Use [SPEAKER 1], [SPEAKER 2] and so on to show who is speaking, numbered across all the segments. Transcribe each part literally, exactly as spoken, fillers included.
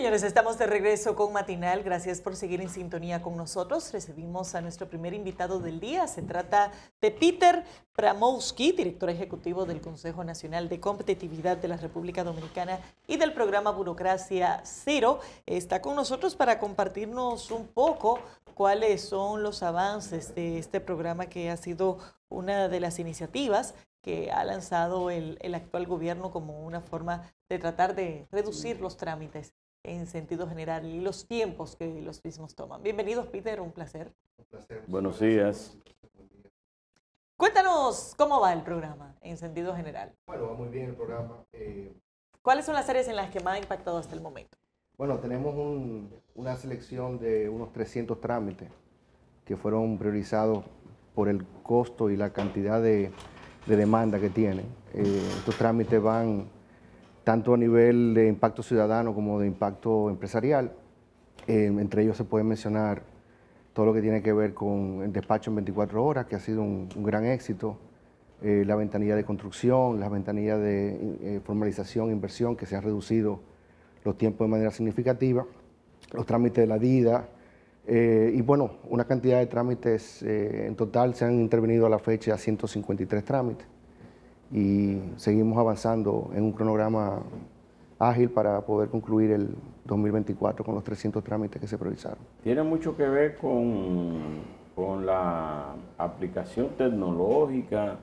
[SPEAKER 1] señores, estamos de regreso con Matinal. Gracias por seguir en sintonía con nosotros. Recibimos a nuestro primer invitado del día. Se trata de Peter Bramowski, director ejecutivo del Consejo Nacional de Competitividad de la República Dominicana y del programa Burocracia Cero. Está con nosotros para compartirnos un poco cuáles son los avances de este programa, que ha sido una de las iniciativas que ha lanzado el, el actual gobierno como una forma de tratar de reducir los trámites en sentido general y los tiempos que los mismos toman. Bienvenidos, Peter, un placer.
[SPEAKER 2] Un placer.
[SPEAKER 3] Buenos días.
[SPEAKER 1] Cuéntanos cómo va el programa en sentido general.
[SPEAKER 2] Bueno, va muy bien el programa. Eh,
[SPEAKER 1] ¿Cuáles son las áreas en las que más ha impactado hasta el momento?
[SPEAKER 2] bueno, tenemos un, una selección de unos trescientos trámites que fueron priorizados por el costo y la cantidad de, de demanda que tienen. Eh, estos trámites van tanto a nivel de impacto ciudadano como de impacto empresarial. Eh, entre ellos se puede mencionar todo lo que tiene que ver con el despacho en veinticuatro horas, que ha sido un, un gran éxito, eh, la ventanilla de construcción, las ventanillas de eh, formalización e inversión, que se han reducido los tiempos de manera significativa, los trámites de la DIDA, eh, y bueno, una cantidad de trámites. Eh, en total se han intervenido a la fecha ciento cincuenta y tres trámites. Y seguimos avanzando en un cronograma ágil para poder concluir el dos mil veinticuatro con los trescientos trámites que se priorizaron.
[SPEAKER 3] Tiene mucho que ver con, con la aplicación tecnológica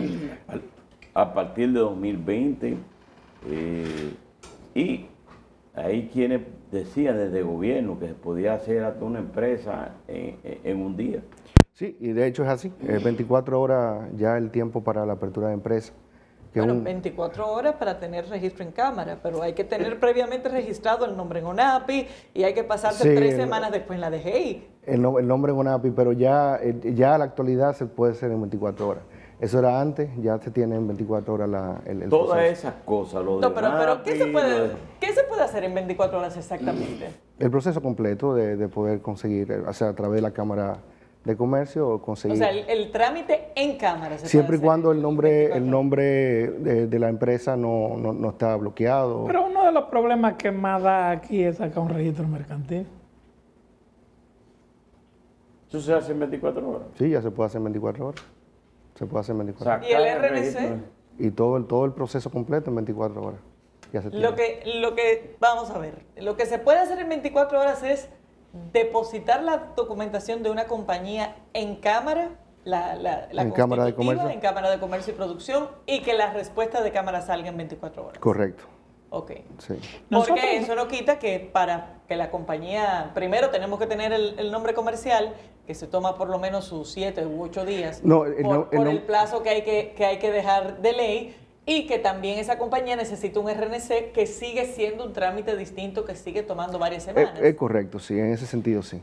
[SPEAKER 3] a partir de dos mil veinte. Eh, y hay quienes decían desde el gobierno que se podía hacer hasta una empresa en, en un día.
[SPEAKER 2] Sí, y de hecho es así. Es veinticuatro horas ya el tiempo para la apertura de empresa. Que
[SPEAKER 1] Bueno,
[SPEAKER 2] un...
[SPEAKER 1] veinticuatro horas para tener registro en cámara, pero hay que tener previamente registrado el nombre en ONAPI y hay que pasarse
[SPEAKER 2] Sí,
[SPEAKER 1] tres
[SPEAKER 2] el-
[SPEAKER 1] semanas después en la D G I.
[SPEAKER 2] El, no- el nombre en ONAPI, pero ya, eh, ya a la actualidad se puede hacer en veinticuatro horas. Eso era antes, ya se tiene en veinticuatro horas la, el, el
[SPEAKER 3] Todas
[SPEAKER 2] proceso.
[SPEAKER 3] esas cosas, lo
[SPEAKER 1] No,
[SPEAKER 3] de
[SPEAKER 1] pero, pero ¿qué, se
[SPEAKER 3] NAPI, lo
[SPEAKER 1] puede,
[SPEAKER 3] de-
[SPEAKER 1] ¿qué se puede hacer en veinticuatro horas exactamente?
[SPEAKER 2] El proceso completo de, de poder conseguir, eh, o sea, a través de la Cámara de Comercio, o
[SPEAKER 1] O
[SPEAKER 2] conseguir...
[SPEAKER 1] sea, el, el trámite en cámara se
[SPEAKER 2] siempre y
[SPEAKER 1] puede hacer
[SPEAKER 2] cuando el
[SPEAKER 1] en
[SPEAKER 2] nombre,
[SPEAKER 1] veinticuatro
[SPEAKER 2] el
[SPEAKER 1] horas.
[SPEAKER 2] nombre de, de la empresa no, no, no está bloqueado.
[SPEAKER 4] Pero uno de los problemas que más da aquí es sacar un registro mercantil.
[SPEAKER 3] Eso se hace en veinticuatro horas.
[SPEAKER 2] Sí, ya se puede hacer en veinticuatro horas. Se puede hacer en veinticuatro horas.
[SPEAKER 1] ¿Y el
[SPEAKER 3] Sacar
[SPEAKER 1] R N C?
[SPEAKER 3] registro.
[SPEAKER 2] Y todo el, todo el proceso completo en veinticuatro horas. Ya se tiene.
[SPEAKER 1] Lo que, lo que, vamos a ver, lo que se puede hacer en veinticuatro horas es depositar la documentación de una compañía en cámara, la, la, la
[SPEAKER 2] En Cámara de
[SPEAKER 1] constitutiva,
[SPEAKER 2] Comercio.
[SPEAKER 1] en Cámara de Comercio y Producción, y que la respuesta de cámara salga en veinticuatro horas.
[SPEAKER 2] Correcto,
[SPEAKER 1] Ok.
[SPEAKER 2] sí.
[SPEAKER 4] Nosotros-
[SPEAKER 1] Porque eso no quita que para que la compañía, primero tenemos que tener el, el nombre comercial, que se toma por lo menos sus siete u ocho días,
[SPEAKER 2] No, el
[SPEAKER 1] por,
[SPEAKER 2] no- el
[SPEAKER 1] por
[SPEAKER 2] nom-
[SPEAKER 1] el plazo que hay que, que hay que dejar de ley, y que también esa compañía necesita un R N C que sigue siendo un trámite distinto, que sigue tomando varias
[SPEAKER 2] Es,
[SPEAKER 1] semanas.
[SPEAKER 2] es correcto, sí, en ese sentido sí.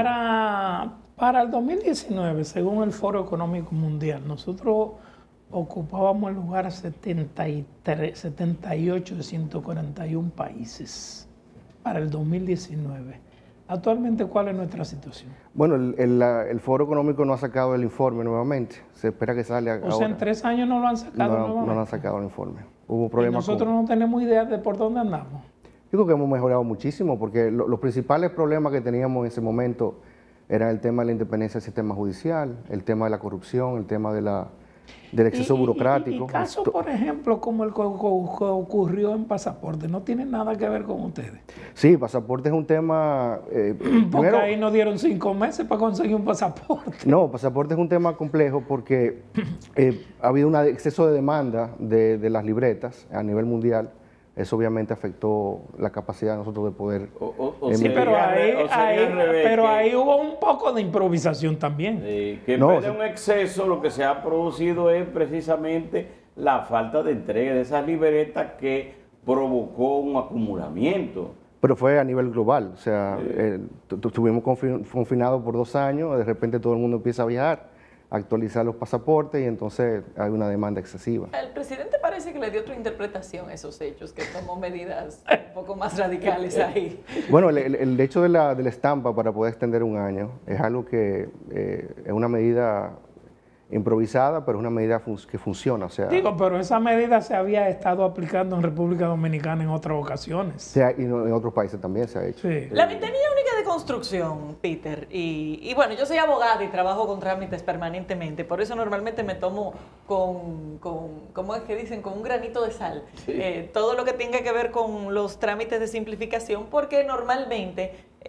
[SPEAKER 4] Para, para el dos mil diecinueve, según el Foro Económico Mundial, nosotros ocupábamos el lugar setenta y tres, setenta y ocho de ciento cuarenta y uno países para el dos mil diecinueve. Actualmente, ¿cuál es nuestra situación?
[SPEAKER 2] Bueno, el, el, la- el Foro Económico no ha sacado el informe nuevamente. Se espera que salga
[SPEAKER 4] O sea,
[SPEAKER 2] ahora.
[SPEAKER 4] en tres años no lo han sacado
[SPEAKER 2] no, no
[SPEAKER 4] nuevamente.
[SPEAKER 2] lo han sacado el informe. Hubo
[SPEAKER 4] Y
[SPEAKER 2] problemas
[SPEAKER 4] nosotros
[SPEAKER 2] con...
[SPEAKER 4] no tenemos idea de por dónde andamos.
[SPEAKER 2] Yo creo que hemos mejorado muchísimo porque lo- los principales problemas que teníamos en ese momento eran el tema de la independencia del sistema judicial, el tema de la corrupción, el tema de la, del exceso
[SPEAKER 4] Y- y- y-
[SPEAKER 2] burocrático.
[SPEAKER 4] Y, casos,
[SPEAKER 2] Esto-
[SPEAKER 4] por ejemplo, como el que ocu- que ocurrió en pasaporte, no tiene nada que ver con ustedes.
[SPEAKER 2] Sí, pasaporte es un tema... eh,
[SPEAKER 4] Porque
[SPEAKER 2] primero-
[SPEAKER 4] ahí nos dieron cinco meses para conseguir un pasaporte.
[SPEAKER 2] No, pasaporte es un tema complejo porque eh, ha habido un exceso de demanda de, de las libretas a nivel mundial. Eso obviamente afectó la capacidad de nosotros de poder...
[SPEAKER 3] O- o- o
[SPEAKER 2] Sí,
[SPEAKER 4] Sí,
[SPEAKER 3] sería
[SPEAKER 4] pero
[SPEAKER 3] al re-
[SPEAKER 4] ahí,
[SPEAKER 3] o sería
[SPEAKER 4] ahí-
[SPEAKER 3] al revés,
[SPEAKER 4] pero
[SPEAKER 3] que-
[SPEAKER 4] ahí hubo un poco de improvisación también.
[SPEAKER 3] Eh, que en
[SPEAKER 2] No,
[SPEAKER 3] vez de
[SPEAKER 2] se-
[SPEAKER 3] un exceso, lo que se ha producido es precisamente la falta de entrega de esas libretas que provocó un acumulamiento.
[SPEAKER 2] Pero fue a nivel global, o sea, eh, tu- tu- estuvimos confi- confinados por dos años, de repente todo el mundo empieza a viajar, a actualizar los pasaportes y entonces hay una demanda excesiva.
[SPEAKER 1] El presidente parece que le dio otra interpretación a esos hechos, que tomó medidas un poco más radicales ahí.
[SPEAKER 2] Bueno, el, el- el hecho de la, de la estampa para poder extender un año es algo que eh, es una medida improvisada, pero es una medida fun que funciona. O sea,
[SPEAKER 4] Digo, pero esa medida se había estado aplicando en República Dominicana en otras ocasiones.
[SPEAKER 2] sea, y no, en otros países también se ha hecho.
[SPEAKER 4] Sí.
[SPEAKER 1] La ventanilla única de construcción, Peter, y, y bueno, yo soy abogada y trabajo con trámites permanentemente, por eso normalmente me tomo con, con ¿cómo es que dicen? Con un granito de sal.
[SPEAKER 3] Sí.
[SPEAKER 1] Eh, todo lo que tenga que ver con los trámites de simplificación, porque normalmente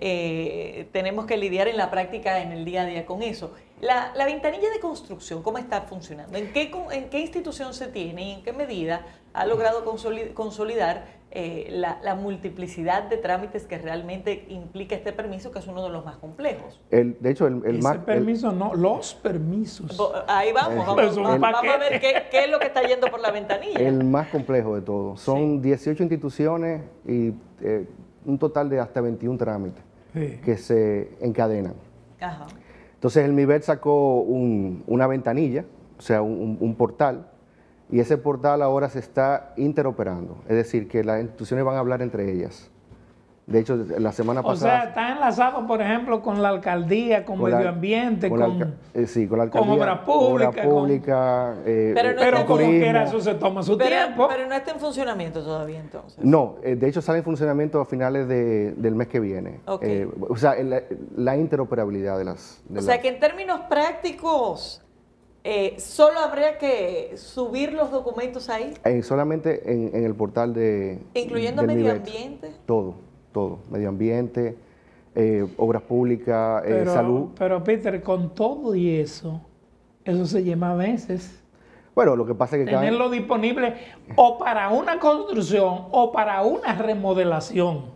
[SPEAKER 1] eh, tenemos que lidiar en la práctica, en el día a día con eso. La, la ventanilla de construcción, ¿cómo está funcionando? ¿En qué, ¿En qué institución se tiene y en qué medida ha logrado consolid, consolidar eh, la, la multiplicidad de trámites que realmente implica este permiso, que es uno de los más complejos?
[SPEAKER 2] El, de hecho, el, el
[SPEAKER 4] Ese
[SPEAKER 2] más...
[SPEAKER 4] permiso no, los permisos.
[SPEAKER 1] Bo- Ahí vamos,
[SPEAKER 2] Eh,
[SPEAKER 1] vamos,
[SPEAKER 4] Es un
[SPEAKER 1] vamos, vamos a
[SPEAKER 4] paquete.
[SPEAKER 1] ver qué, qué es lo que está yendo por la ventanilla.
[SPEAKER 2] El más complejo de todo. Son dieciocho instituciones y eh, un total de hasta veintiún trámites
[SPEAKER 4] Sí.
[SPEAKER 2] que se encadenan.
[SPEAKER 1] Ajá.
[SPEAKER 2] Entonces el MIBET sacó un- una ventanilla, o sea, un, un portal, y ese portal ahora se está interoperando. Es decir, que las instituciones van a hablar entre ellas. De hecho, la semana
[SPEAKER 4] O sea,
[SPEAKER 2] pasada...
[SPEAKER 4] está enlazado, por ejemplo, con la alcaldía, con,
[SPEAKER 2] con la-
[SPEAKER 4] medio ambiente,
[SPEAKER 2] con
[SPEAKER 4] con...
[SPEAKER 2] la alca- eh, sí, con la
[SPEAKER 4] con
[SPEAKER 2] alcaldía,
[SPEAKER 4] obra pública,
[SPEAKER 2] obra
[SPEAKER 4] con-
[SPEAKER 2] pública, eh,
[SPEAKER 1] Pero
[SPEAKER 2] eh,
[SPEAKER 1] no
[SPEAKER 4] Pero
[SPEAKER 1] está
[SPEAKER 4] como
[SPEAKER 2] turismo.
[SPEAKER 4] quiera, eso se toma su
[SPEAKER 1] Pero,
[SPEAKER 4] tiempo.
[SPEAKER 1] pero no está en funcionamiento todavía entonces.
[SPEAKER 2] No, eh, de hecho sale en funcionamiento a finales de- del mes que viene.
[SPEAKER 1] Ok.
[SPEAKER 2] Eh, o sea, la, la interoperabilidad de las... de
[SPEAKER 1] O sea
[SPEAKER 2] las-
[SPEAKER 1] que en términos prácticos, eh, solo habría que subir los documentos ahí,
[SPEAKER 2] en- solamente en, en el portal de...
[SPEAKER 1] incluyendo
[SPEAKER 2] del
[SPEAKER 1] medio
[SPEAKER 2] MIBET.
[SPEAKER 1] ambiente.
[SPEAKER 2] Todo, todo. Medio ambiente, eh, obras públicas, eh,
[SPEAKER 4] pero,
[SPEAKER 2] salud.
[SPEAKER 4] pero, Peter, con todo y eso, eso se lleva meses.
[SPEAKER 2] Bueno, lo que pasa es que cada...
[SPEAKER 4] Tenerlo disponible o para una construcción o para una remodelación.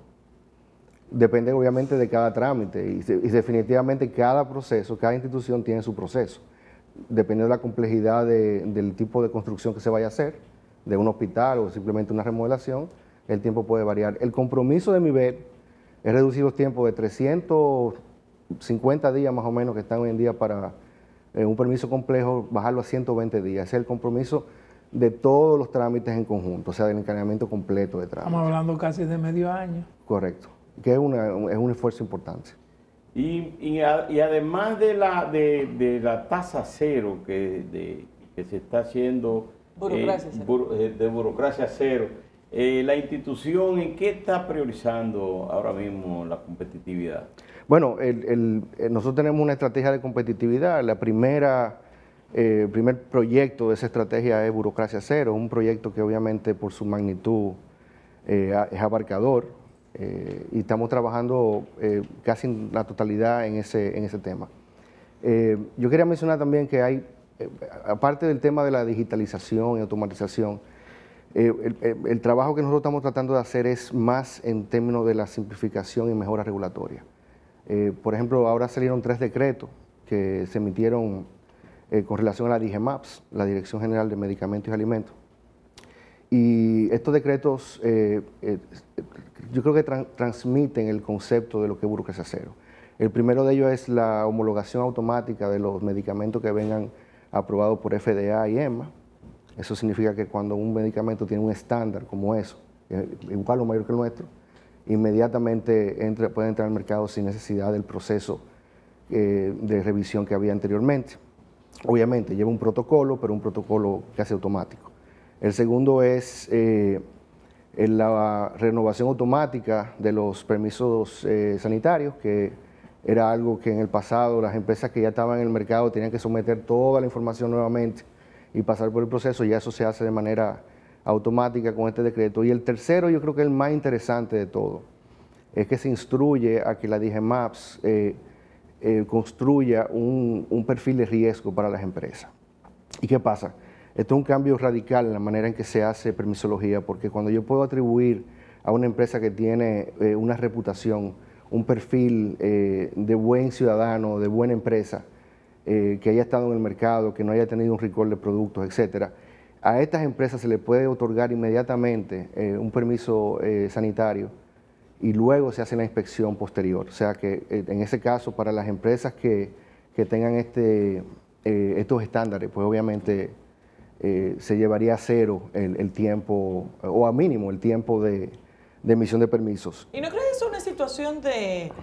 [SPEAKER 2] Depende obviamente de cada trámite y, se- y definitivamente cada proceso, cada institución tiene su proceso. Dependiendo de la complejidad de- del tipo de construcción que se vaya a hacer, de un hospital o simplemente una remodelación, el tiempo puede variar. El compromiso de MIBET es reducir los tiempos de trescientos cincuenta días más o menos que están hoy en día para eh, un permiso complejo, bajarlo a ciento veinte días. Ese es el compromiso de todos los trámites en conjunto, o sea, del encadenamiento completo de trámites.
[SPEAKER 4] Estamos hablando casi de medio año.
[SPEAKER 2] Correcto. Que es, una- es un esfuerzo importante.
[SPEAKER 3] Y, y, a- y además de la, de, de la tasa cero que, de- que se está haciendo,
[SPEAKER 1] Burocracia
[SPEAKER 3] eh,
[SPEAKER 1] cero.
[SPEAKER 3] buro- eh, de burocracia cero, eh, la institución, ¿en qué está priorizando ahora mismo la competitividad?
[SPEAKER 2] Bueno, el- el- eh, nosotros tenemos una estrategia de competitividad. La primera, eh, el primer proyecto de esa estrategia es Burocracia Cero, un proyecto que obviamente por su magnitud eh, a- es abarcador eh, y estamos trabajando eh, casi en la totalidad en ese, en ese tema. Eh, yo quería mencionar también que hay, eh, aparte del tema de la digitalización y automatización, eh, el, el- el trabajo que nosotros estamos tratando de hacer es más en términos de la simplificación y mejora regulatoria. Eh, por ejemplo, ahora salieron tres decretos que se emitieron eh, con relación a la D G MAPS, la Dirección General de Medicamentos y Alimentos. Y estos decretos, eh, eh, yo creo que tran- transmiten el concepto de lo que es burocracia cero. El primero de ellos es la homologación automática de los medicamentos que vengan aprobados por F D A y EMA. Eso significa que cuando un medicamento tiene un estándar como eso, eh, igual o mayor que el nuestro, inmediatamente entra- puede entrar al mercado sin necesidad del proceso eh, de revisión que había anteriormente. Obviamente lleva un protocolo, pero un protocolo casi automático. El segundo es eh, en la renovación automática de los permisos eh, sanitarios, que era algo que en el pasado las empresas que ya estaban en el mercado tenían que someter toda la información nuevamente y pasar por el proceso, ya eso se hace de manera automática con este decreto. Y el tercero, yo creo que es el más interesante de todo, es que se instruye a que la D G MAPS eh, eh, construya un, un perfil de riesgo para las empresas. ¿Y qué pasa? Esto es un cambio radical en la manera en que se hace permisología, porque cuando yo puedo atribuir a una empresa que tiene eh, una reputación, un perfil eh, de buen ciudadano, de buena empresa, eh, que haya estado en el mercado, que no haya tenido un recall de productos, etcétera, a estas empresas se le puede otorgar inmediatamente eh, un permiso eh, sanitario y luego se hace la inspección posterior. O sea que eh, en ese caso, para las empresas que, que tengan este, eh, estos estándares, pues obviamente eh, se llevaría a cero el, el tiempo, o a mínimo el tiempo de, de emisión de permisos.
[SPEAKER 1] ¿Y no crees que es una situación de,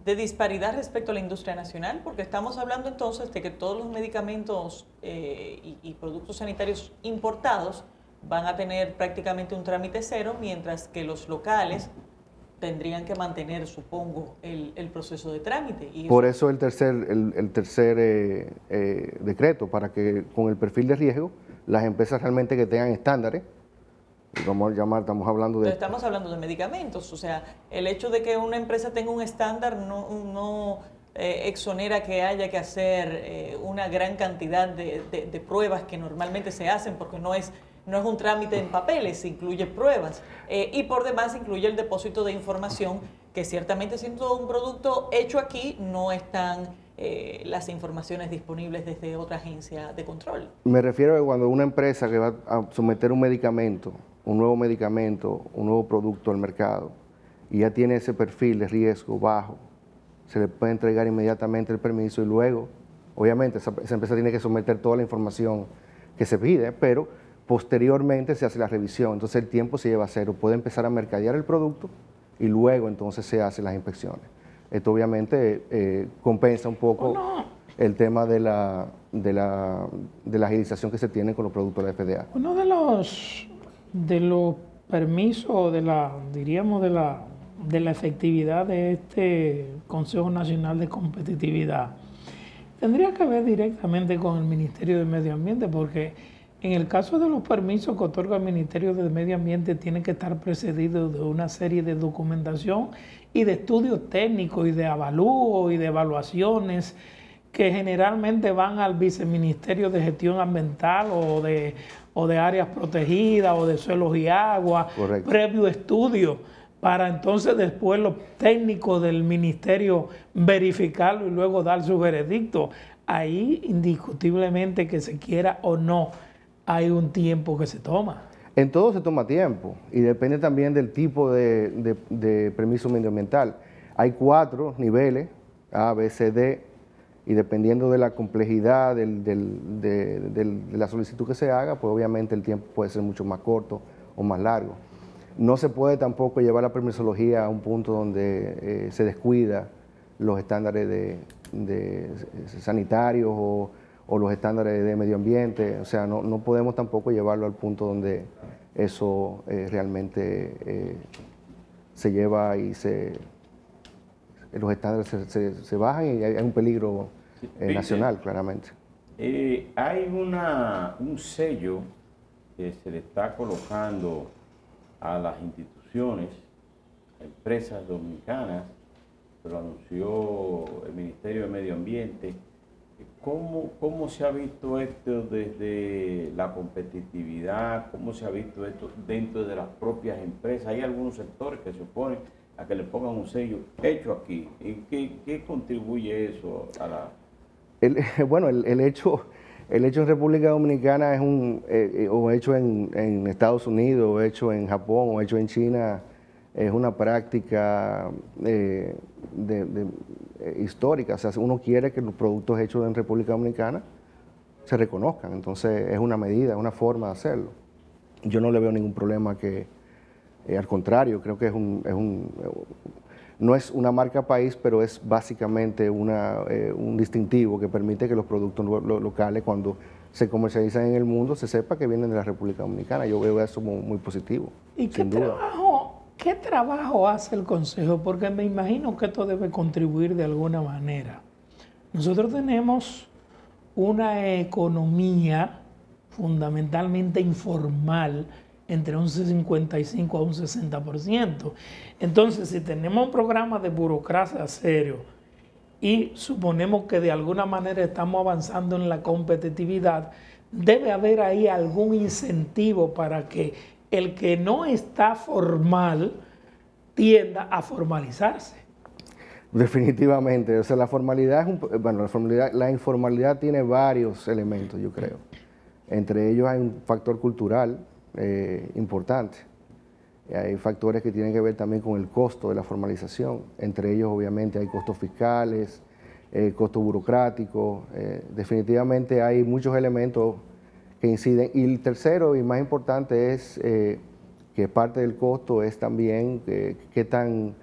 [SPEAKER 1] de disparidad respecto a la industria nacional, porque estamos hablando entonces de que todos los medicamentos eh, y, y productos sanitarios importados van a tener prácticamente un trámite cero, mientras que los locales tendrían que mantener, supongo, el, el proceso de trámite. Y
[SPEAKER 2] Por eso el tercer, el, el tercer eh, eh, decreto, para que con el perfil de riesgo, las empresas realmente que tengan estándares, vamos a llamar, estamos hablando de...
[SPEAKER 1] Entonces, estamos hablando de medicamentos, o sea, el hecho de que una empresa tenga un estándar no, no eh, exonera que haya que hacer eh, una gran cantidad de, de, de pruebas que normalmente se hacen, porque no es... No es un trámite en papeles, incluye pruebas eh, y por demás incluye el depósito de información que ciertamente siendo un producto hecho aquí no están eh, las informaciones disponibles desde otra agencia de control.
[SPEAKER 2] Me refiero a que cuando una empresa que va a someter un medicamento, un nuevo medicamento, un nuevo producto al mercado y ya tiene ese perfil de riesgo bajo, se le puede entregar inmediatamente el permiso y luego, obviamente, esa, esa empresa tiene que someter toda la información que se pide, pero posteriormente se hace la revisión, entonces el tiempo se lleva a cero, puede empezar a mercadear el producto y luego entonces se hacen las inspecciones. Esto obviamente eh, compensa un poco
[SPEAKER 4] Oh, no.
[SPEAKER 2] el tema de la, de, la, de la agilización que se tiene con los productos de la F D A.
[SPEAKER 4] Uno de los, de los permisos, de la, diríamos, de la, de la efectividad de este Consejo Nacional de Competitividad tendría que ver directamente con el Ministerio de Medio Ambiente, porque en el caso de los permisos que otorga el Ministerio de Medio Ambiente, tiene que estar precedido de una serie de documentación y de estudios técnicos y de avalúo y de evaluaciones que generalmente van al Viceministerio de Gestión Ambiental o de, o de áreas protegidas o de suelos y agua,
[SPEAKER 2] Correcto.
[SPEAKER 4] previo estudio, para entonces después los técnicos del ministerio verificarlo y luego dar su veredicto. Ahí indiscutiblemente, que se quiera o no, hay un tiempo que se toma.
[SPEAKER 2] En todo se toma tiempo y depende también del tipo de, de, de permiso medioambiental. Hay cuatro niveles, A, B, C, D, y dependiendo de la complejidad del, del, de, del, de la solicitud que se haga, pues obviamente el tiempo puede ser mucho más corto o más largo. No se puede tampoco llevar la permisología a un punto donde eh, se descuida los estándares de, de sanitarios o, o los estándares de medio ambiente. O sea, no, no podemos tampoco llevarlo al punto donde eso eh, realmente eh, se lleva y se, los estándares se, se, se bajan y hay, hay un peligro eh, nacional, claramente.
[SPEAKER 3] Eh, hay una, un sello que se le está colocando a las instituciones, a empresas dominicanas, que lo anunció el Ministerio de Medio Ambiente. ¿Cómo, ¿Cómo se ha visto esto desde la competitividad? ¿Cómo se ha visto esto dentro de las propias empresas? Hay algunos sectores que se oponen a que le pongan un sello hecho aquí. ¿Y qué, qué contribuye eso a la...?
[SPEAKER 2] El, bueno, el, el hecho... El hecho en República Dominicana es un, eh, o hecho en, en Estados Unidos, o hecho en Japón, o hecho en China, es una práctica eh, de, de, eh, histórica. O sea, uno quiere que los productos hechos en República Dominicana se reconozcan. Entonces, es una medida, es una forma de hacerlo. Yo no le veo ningún problema que, eh, al contrario, creo que es un... Es un no es una marca país, pero es básicamente una, eh, un distintivo que permite que los productos lo, lo, locales, cuando se comercializan en el mundo, se sepa que vienen de la República Dominicana. Yo veo eso muy, muy positivo,
[SPEAKER 4] ¿Y
[SPEAKER 2] sin
[SPEAKER 4] qué
[SPEAKER 2] duda.
[SPEAKER 4] trabajo, qué trabajo hace el Consejo? Porque me imagino que esto debe contribuir de alguna manera. Nosotros tenemos una economía fundamentalmente informal, entre un cincuenta y cinco a un sesenta por ciento. Entonces, si tenemos un programa de burocracia serio y suponemos que de alguna manera estamos avanzando en la competitividad, debe haber ahí algún incentivo para que el que no está formal tienda a formalizarse.
[SPEAKER 2] Definitivamente, o sea, la formalidad es un, bueno, la formalidad, la informalidad tiene varios elementos, yo creo. Entre ellos hay un factor cultural eh, importante. Hay factores que tienen que ver también con el costo de la formalización. Entre ellos, obviamente, hay costos fiscales, eh, costos burocráticos. Eh, definitivamente hay muchos elementos que inciden. Y el tercero y más importante es eh, que parte del costo es también eh, qué tan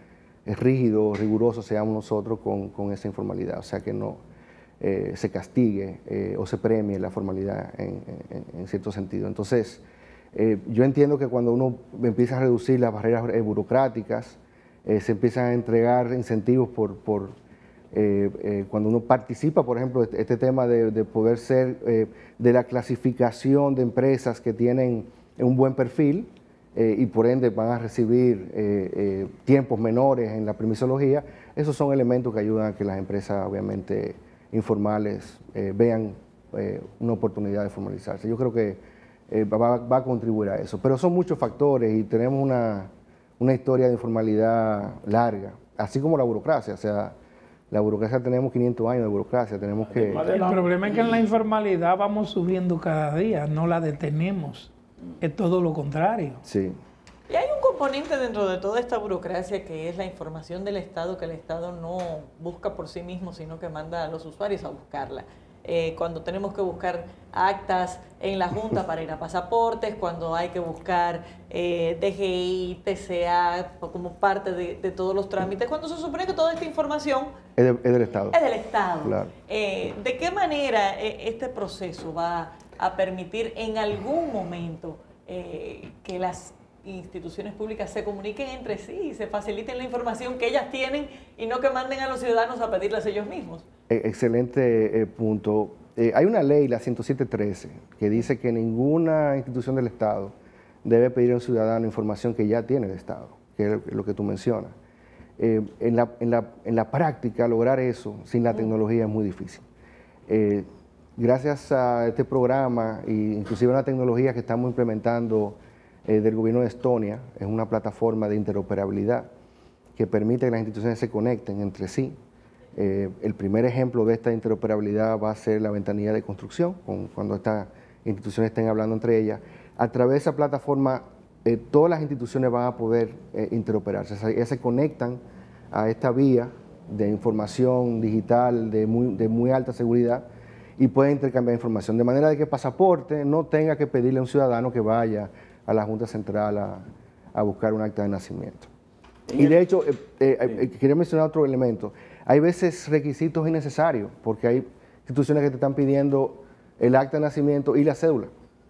[SPEAKER 2] rígidos, rigurosos seamos nosotros con, con esa informalidad, o sea, que no eh, se castigue eh, o se premie la formalidad en, en, en cierto sentido. Entonces, eh, yo entiendo que cuando uno empieza a reducir las barreras eh, burocráticas, eh, se empiezan a entregar incentivos por, por eh, eh, cuando uno participa, por ejemplo, este, este tema de, de poder ser, eh, de la clasificación de empresas que tienen un buen perfil, Eh, y por ende van a recibir eh, eh, tiempos menores en la permisología. Esos son elementos que ayudan a que las empresas, obviamente, informales eh, vean eh, una oportunidad de formalizarse. Yo creo que eh, va, va a contribuir a eso. Pero son muchos factores y tenemos una, una historia de informalidad larga, así como la burocracia. O sea, la burocracia, tenemos quinientos años de burocracia, tenemos que...
[SPEAKER 4] El problema es que en la informalidad vamos subiendo cada día, no la detenemos. Es todo lo contrario.
[SPEAKER 2] Sí.
[SPEAKER 1] Y hay un componente dentro de toda esta burocracia que es la información del Estado, que el Estado no busca por sí mismo, sino que manda a los usuarios a buscarla. Eh, cuando tenemos que buscar actas en la Junta para ir a pasaportes, cuando hay que buscar eh, D G I, T C A como parte de, de todos los trámites, cuando se supone que toda esta información
[SPEAKER 2] es, de, es del Estado.
[SPEAKER 1] Es del Estado.
[SPEAKER 2] Claro.
[SPEAKER 1] Eh, ¿De qué manera eh, este proceso va a permitir en algún momento eh, que las instituciones públicas se comuniquen entre sí y se faciliten la información que ellas tienen y no que manden a los ciudadanos a pedirlas ellos mismos?
[SPEAKER 2] Excelente eh, punto. Eh, hay una ley, la ciento siete trece, que dice que ninguna institución del Estado debe pedir a un ciudadano información que ya tiene el Estado, que es lo que tú mencionas. Eh, en, la, en, la, en la práctica, lograr eso sin la tecnología es muy difícil. Eh, gracias a este programa e inclusive a una tecnología que estamos implementando eh, del gobierno de Estonia, es una plataforma de interoperabilidad que permite que las instituciones se conecten entre sí. Eh, el primer ejemplo de esta interoperabilidad va a ser la ventanilla de construcción, con, cuando estas instituciones estén hablando entre ellas. A través de esa plataforma, eh, todas las instituciones van a poder eh, interoperarse. O sea, ellas se conectan a esta vía de información digital de muy, de muy alta seguridad y pueden intercambiar información, de manera de que el pasaporte no tenga que pedirle a un ciudadano que vaya a la Junta Central a, a buscar un acta de nacimiento. Y de hecho, eh, eh, eh, quería mencionar otro elemento. Hay veces requisitos innecesarios, porque hay instituciones que te están pidiendo el acta de nacimiento y la cédula.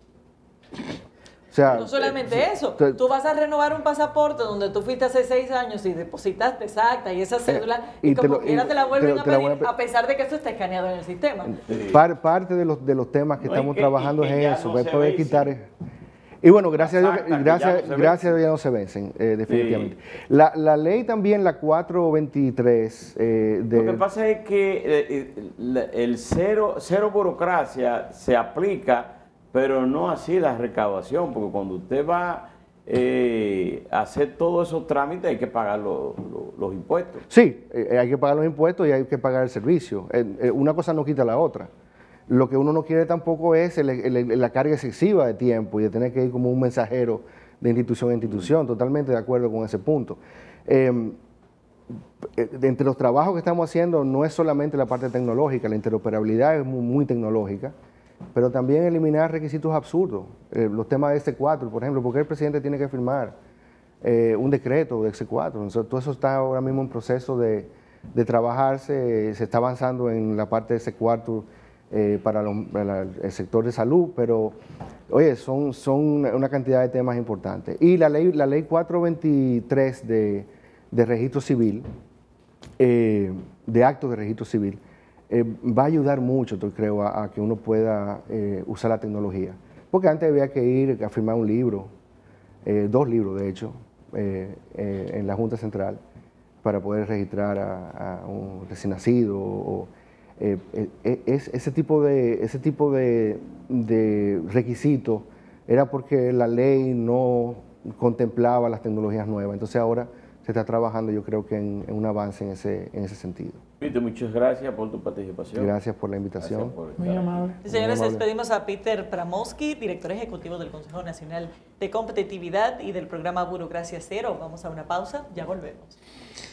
[SPEAKER 2] O sea,
[SPEAKER 1] no solamente
[SPEAKER 2] eh,
[SPEAKER 1] eso,
[SPEAKER 2] te,
[SPEAKER 1] tú vas a renovar un pasaporte donde tú fuiste hace seis años y depositaste esa acta y esa cédula eh, y, y como lo, quiera te la vuelven te, a pedir te la a pesar de que eso está escaneado en el sistema.
[SPEAKER 2] Sí. Par, parte de los, de los temas que no, estamos que, trabajando es eso,
[SPEAKER 3] no
[SPEAKER 2] poder quitar... Y bueno, gracias a Dios, gracias,
[SPEAKER 3] ya no
[SPEAKER 2] gracias a Dios ya no se vencen, eh, definitivamente. Sí. La, la ley también, la cuatrocientos veintitrés... Eh, de...
[SPEAKER 3] Lo que pasa es que eh, el cero, cero burocracia se aplica, pero no así la recaudación, porque cuando usted va eh, a hacer todos esos trámites hay que pagar lo, lo, los impuestos.
[SPEAKER 2] Sí, eh, hay que pagar los impuestos y hay que pagar el servicio. Eh, eh, una cosa no quita la otra. Lo que uno no quiere tampoco es el, el, el, la carga excesiva de tiempo y de tener que ir como un mensajero de institución a institución. Totalmente de acuerdo con ese punto. Eh, entre los trabajos que estamos haciendo no es solamente la parte tecnológica, la interoperabilidad es muy, muy tecnológica, pero también eliminar requisitos absurdos. Eh, los temas de ese cuatro, por ejemplo, ¿por qué el presidente tiene que firmar eh, un decreto de ese cuatro? Entonces, todo eso está ahora mismo en proceso de, de trabajarse, se está avanzando en la parte de ese cuatro. Eh, para, lo, para el sector de salud, pero oye, son, son una cantidad de temas importantes. Y la ley, la ley cuatrocientos veintitrés de, de registro civil, eh, de actos de registro civil, eh, va a ayudar mucho, yo creo, a, a que uno pueda eh, usar la tecnología. Porque antes había que ir a firmar un libro, eh, dos libros de hecho, eh, eh, en la Junta Central, para poder registrar a, a un recién nacido o Eh, eh, es, ese tipo de, ese tipo de, de requisitos era porque la ley no contemplaba las tecnologías nuevas. Entonces ahora se está trabajando, yo creo que en, en un avance en ese, en ese sentido.
[SPEAKER 3] Peter, muchas gracias por tu participación.
[SPEAKER 2] Gracias por la invitación.
[SPEAKER 3] Por
[SPEAKER 4] Muy amable.
[SPEAKER 1] Sí, señores, despedimos a Peter Pramowski, director ejecutivo del Consejo Nacional de Competitividad y del programa Burocracia Cero. Vamos a una pausa, ya volvemos.